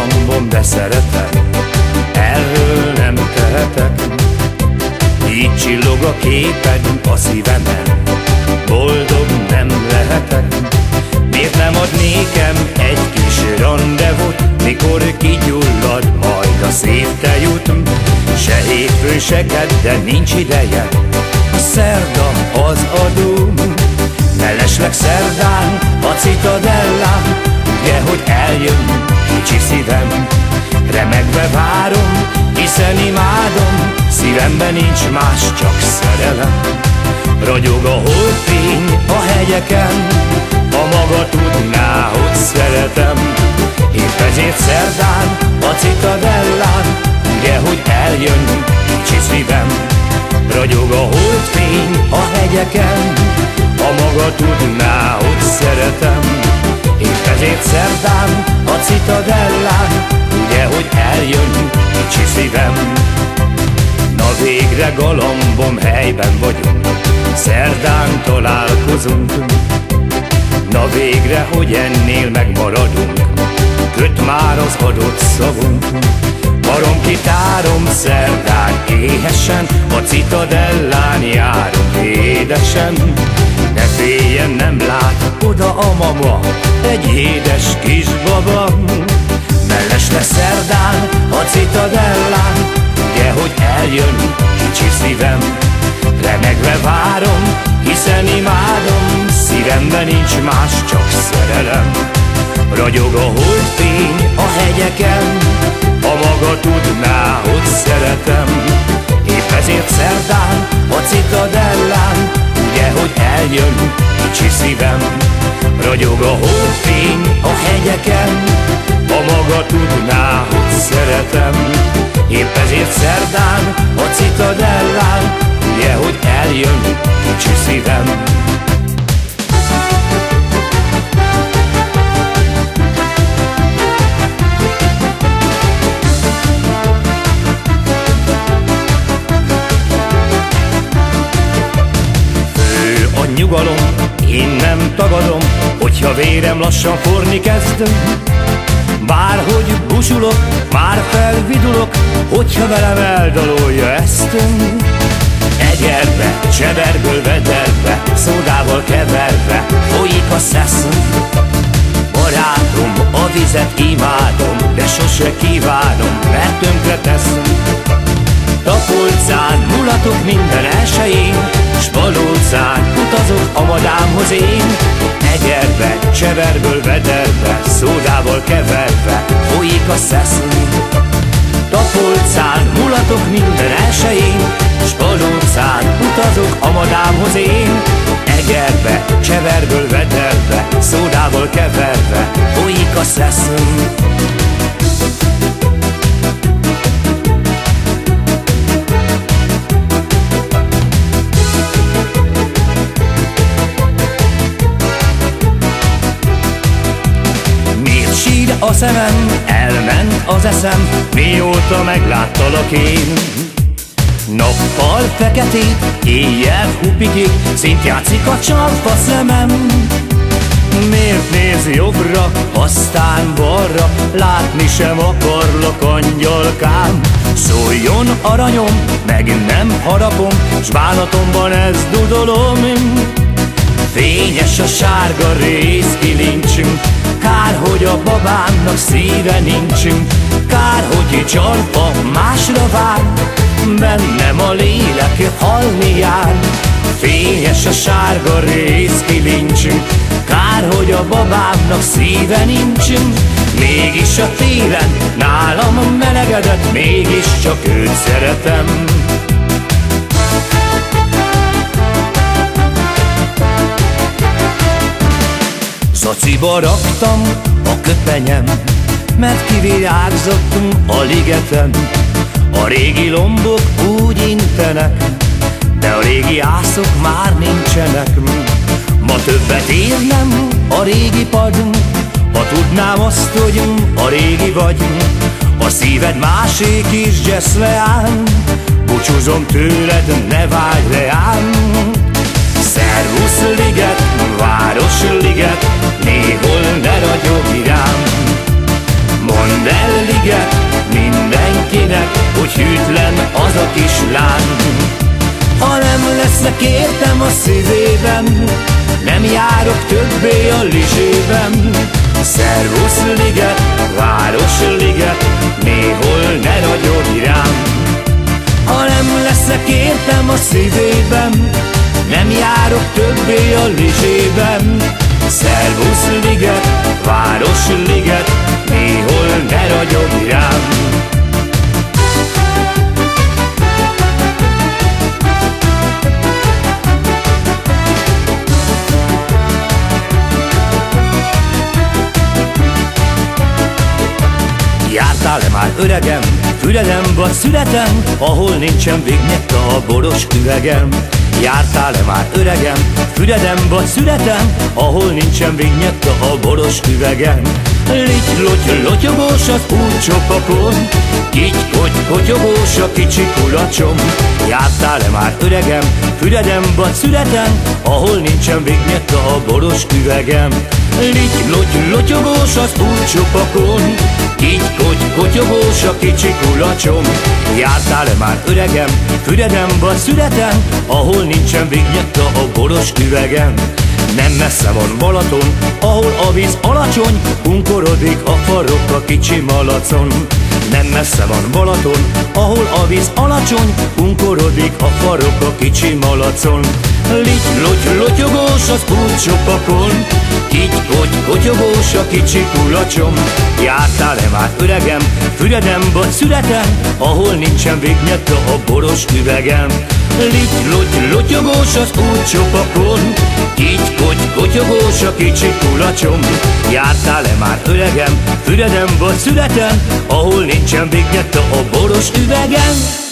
galambom, de szeretem, erről nem tehetek. Így csillog a képed a szívemen, boldog nem lehetek. Miért nem ad nékem egy kis randevút, mikor kigyullad majd a szép tejút? Se hétfőn, se kedden nincs ideje, a szerda az adó. Mellesleg szerdán a Citadellán, ugye, hogy eljön kicsi szívem. Remegve várom, hiszen imádom, szívemben nincs más, csak szerelem. Ragyog a holdfény a hegyeken, ha maga tudná, hogy szeretem. Épp ezért szerdán a Citadellán, ugye, hogy eljön kicsi szívem. Ragyog a holdfény a hegyeken, ha maga tudná, hogy szeretem. Épp ezért szerdán a Citadellán, ugye, hogy eljön kicsi szívem. Na végre galambom, helyben vagyunk, szerdán találkozunk. Na végre, hogy ennél megmaradunk, köt már az adott szavunk. Baromkitárom szerdán éhesen, a Citadellán járunk édesen. Ne féljen, nem lát oda a mama, egy édes kisbaba. Mellesleg szerdán a Citadellán, ugye, hogy eljön kicsi szívem. Remegve várom, hiszen imádom, szívemben nincs más, csak szerelem. Ragyog a holdfény a hegyeken, ha maga tudná, hogy szeretem. Épp ezért szerdán a Citadellán, ugye, hogy eljön kicsi szívem. Ragyog a holdfény a hegyeken, ha maga tudná, hogy szeretem. Épp ezért szerdán a Citadellán, ugye, hogy eljön kicsi szívem. Fő a nyugalom, én nem tagadom, hogyha vérem lassan forni kezd. Bárhogy búsulok, már felvidulok, hogyha velem eldalolja ezt. Egerbe, cseverből vederbe, szódával keverve folyik a szesz. Barátom, a vizet imádom, de sose kívánom, mert tönkre tesz. Tapolcán mulatok minden elsején, s Balócán utazok a madámhoz én. Egerbe, cseverből vederbe, szódával keverve folyik a szesz. Tapolcán mulatok minden elsején, s Balócán utazok a madámhoz én. Egerbe, cseverből vederbe, szódával keverve folyik a szesz. A szemem, elment az eszem, mióta megláttalak én. Nappal feketét, éjjel hupikig, szint játszik a csalfa szemem. Miért néz jobbra, aztán balra, látni sem akarlak, angyalkám. Szóljon aranyom, meg nem harapom, s bánatomban ez dudolom. Fényes a sárga rézkilincsünk, kár, hogy a babámnak szíve nincs. Kár, hogy csalfa másra vár, bennem a lélek halni jár. Fényes a sárga rézkilincsünk, kár, hogy a babámnak szíve nincs. Mégis a télen nálam melegedett, mégis csak őt szeretem. Zaciba raktam a köpenyem, mert kivirágzott a ligeten. A régi lombok úgy intenek, de a régi ászok már nincsenek. Ma többet érnem a régi pad, ha tudnám azt, hogy a régi vagy. A szíved másik is gyesz leám, búcsúzom tőled, ne várj leám. Szervusz liget, városliget, néhol ne ragyogj rám. Mondd el liget mindenkinek, hogy hűtlen az a kislány. Ha nem lesznek értem a szívében, nem járok többé a Lizsében. Szervusz liget, városliget, néhol ne ragyogj rám. Ha nem lesznek értem a szívében, nem járok többé a Lizsében. Szervusz liget, városliget, néhol ne ragyogj rám. Jártál-e már öregem, Füreden vagy Szüreten, ahol nincsen végnyetta a boros üvegem? Jártál-e már öregem, Füreden vagy Szüreten, ahol nincsen végnyetta a boros üvegem? Ligy-loty, lotyogós az útcsopakon, kigy-kogy, kotyogós a kicsi kulacsom. Jártál-e már öregem, Füreden vagy Szüreten, ahol nincsen végnyetta a boros üvegem? Ligy-loty, lotyogós az útcsopakon, kigy-kogy, kotyogós a kicsi kulacsom. Jártál-e már öregem, Füreden vagy Szüreten, ahol nincsen végnyetta a boros üvegem? Nem messze van Balaton, ahol a víz alacsony, hunkorodik a farok a kicsi malacon. Nem messze van Balaton, ahol a víz alacsony, hunkorodik a farok a kicsi malacon. Ligy-loty, lotyogós az útcsopakon, kigy-kogy, kotyogós a kicsi kulacsom. Jártál-e már öregem, Füreden vagy Szüreten, ahol nincsen végnyetta a boros üvegem? Ligy-loty, lotyogós az útcsopakon, kigy-kogy, kotyogós a kicsi kulacsom. Jártál-e már öregem, Füreden vagy Szüreten, ahol nincsen végnyetta a boros üvegem?